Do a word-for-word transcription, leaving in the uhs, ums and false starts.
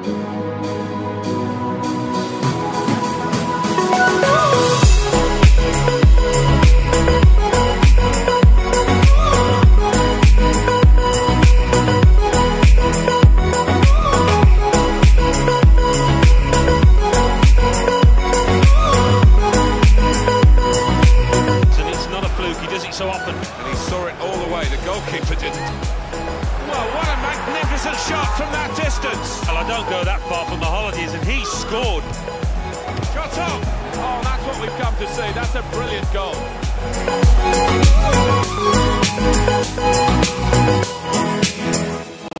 So often, and he saw it all the way. The goalkeeper didn't. Well, what a magnificent shot from that distance. Well, I don't go that far from the holidays, and he scored. Shot up. Oh, that's what we've come to see. That's a brilliant goal.